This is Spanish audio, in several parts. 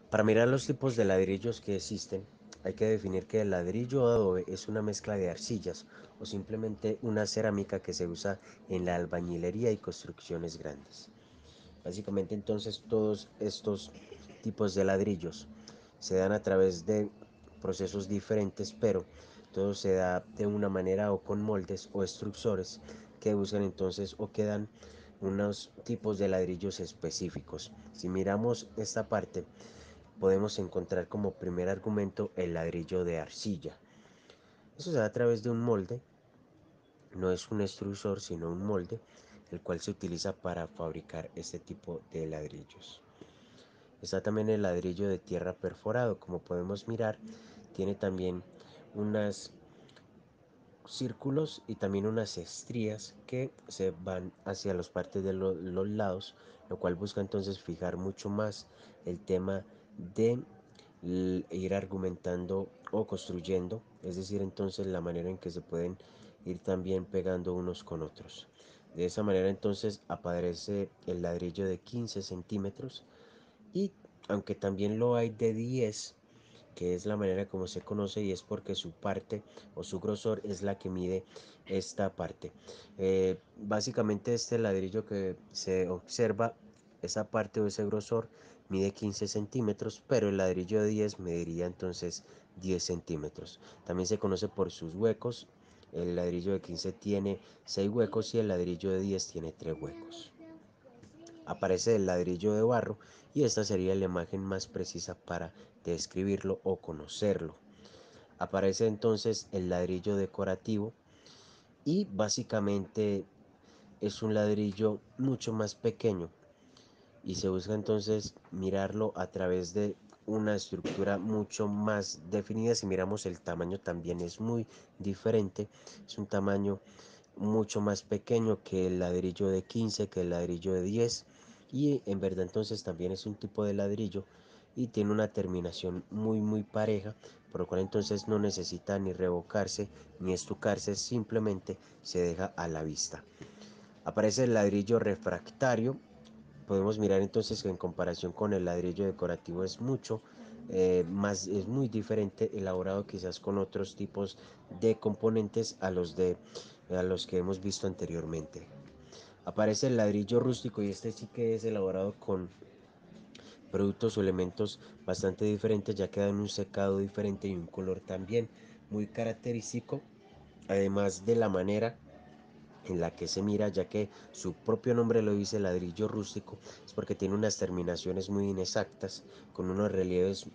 Para mirar los tipos de ladrillos que existen, hay que definir que el ladrillo de adobe es una mezcla de arcillas o simplemente una cerámica que se usa en la albañilería y construcciones grandes. Básicamente entonces todos estos tipos de ladrillos se dan a través de procesos diferentes, pero todo se da de una manera o con moldes o extrusores que buscan entonces o que dan unos tipos de ladrillos específicos. Si miramos esta parte, podemos encontrar como primer argumento el ladrillo de arcilla. Eso se da a través de un molde, no es un extrusor sino un molde, el cual se utiliza para fabricar este tipo de ladrillos. Está también el ladrillo de tierra perforado, como podemos mirar, tiene también unos círculos y también unas estrías que se van hacia las partes de los lados, lo cual busca entonces fijar mucho más el tema de ir argumentando o construyendo, es decir, entonces la manera en que se pueden ir también pegando unos con otros. De esa manera entonces aparece el ladrillo de 15 centímetros y aunque también lo hay de 10, que es la manera como se conoce y es porque su parte o su grosor es la que mide esta parte. Básicamente este ladrillo que se observa, esa parte o ese grosor mide 15 centímetros, pero el ladrillo de 10 mediría entonces 10 centímetros. También se conoce por sus huecos. El ladrillo de 15 tiene 6 huecos y el ladrillo de 10 tiene 3 huecos. Aparece el ladrillo de barro y esta sería la imagen más precisa para describirlo o conocerlo. Aparece entonces el ladrillo decorativo y básicamente es un ladrillo mucho más pequeño y se busca entonces mirarlo a través de una estructura mucho más definida. Si miramos el tamaño también es muy diferente, es un tamaño mucho más pequeño que el ladrillo de 15, que el ladrillo de 10 y en verdad entonces también es un tipo de ladrillo y tiene una terminación muy pareja, por lo cual entonces no necesita ni revocarse ni estucarse, simplemente se deja a la vista. Aparece el ladrillo refractario. Podemos mirar entonces que en comparación con el ladrillo decorativo es mucho más, es muy diferente, elaborado quizás con otros tipos de componentes a los que hemos visto anteriormente. Aparece el ladrillo rústico y este sí que es elaborado con productos o elementos bastante diferentes, ya que dan un secado diferente y un color también muy característico, además de la manera en la que se mira, ya que su propio nombre lo dice, ladrillo rústico, es porque tiene unas terminaciones muy inexactas, con unos relieves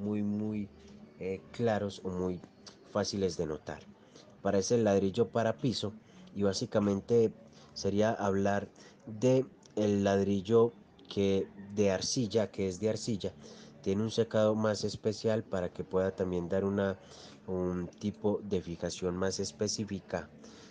muy claros o muy fáciles de notar. Parece el ladrillo para piso y básicamente sería hablar de el ladrillo que de arcilla, que es de arcilla, tiene un secado más especial para que pueda también dar un tipo de fijación más específica